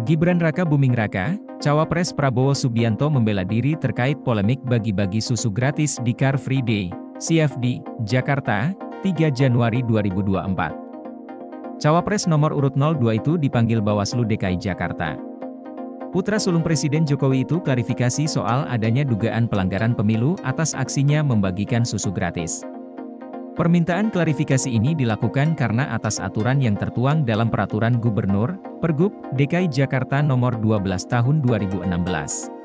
Gibran Raka Buming Raka, Cawapres Prabowo Subianto membela diri terkait polemik bagi-bagi susu gratis di Car Free Day, CFD, Jakarta, 3 Januari 2024. Cawapres nomor urut 02 itu dipanggil Bawaslu DKI Jakarta. Putra sulung Presiden Jokowi itu klarifikasi soal adanya dugaan pelanggaran pemilu atas aksinya membagikan susu gratis. Permintaan klarifikasi ini dilakukan karena atas aturan yang tertuang dalam Peraturan Gubernur, Pergub, DKI Jakarta Nomor 12 Tahun 2016.